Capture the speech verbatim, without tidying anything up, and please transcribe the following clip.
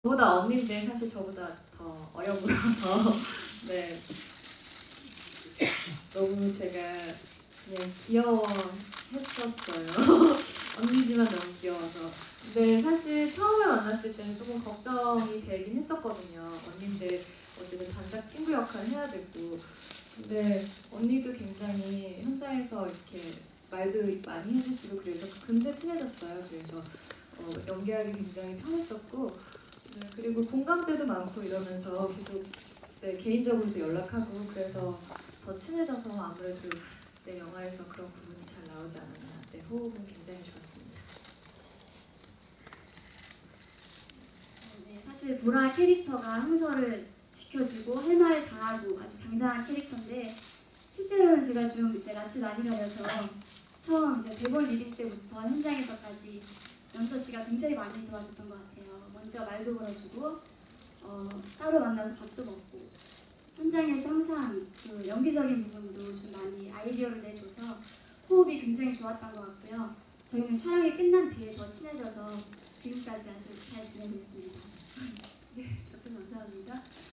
저보다 언니인데 사실 저보다 더 어려 보여서 네 너무 제가 그냥 귀여워했었어요. 언니지만 너무 귀여워서. 근데 사실 처음에 만났을 때는 조금 걱정이 되긴 했었거든요. 언니인데 어쨌든 단짝 친구 역할을 해야 되고. 근데 언니도 굉장히 현장에서 이렇게 말도 많이 해주시고 그래서 금세 친해졌어요. 그래서 어, 연기하기 굉장히 편했었고 네, 그리고 공감대도 많고 이러면서 계속 네, 개인적으로도 연락하고 그래서 더 친해져서 아무래도 네, 영화에서 그런 부분이 잘 나오지 않았나. 네, 호흡은 굉장히 좋았습니다. 네, 사실 보라 캐릭터가 흥설을 지켜주고 할 말 다 하고 아주 당당한 캐릭터인데 실제로는 제가 좀 이제 낯을 많이 가려서 처음 이제 대본 리딩 때부터 현장에서까지 연서 씨가 굉장히 많이 도와줬던 것 같아요. 먼저 말도 걸어주고 어, 따로 만나서 밥도 먹고 현장에서 항상 그 연기적인 부분도 좀 많이 아이디어를 내줘서 호흡이 굉장히 좋았던 것 같고요. 저희는 촬영이 끝난 뒤에 더 친해져서 지금까지 아주 잘 지내고 있습니다. 네, 답변 감사합니다.